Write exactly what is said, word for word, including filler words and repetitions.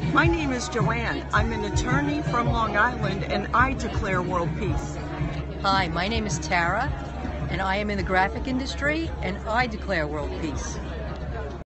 My name is Joanne. I'm an attorney from Long Island, and I declare world peace. Hi, my name is Tara, and I am in the graphic industry, and I declare world peace.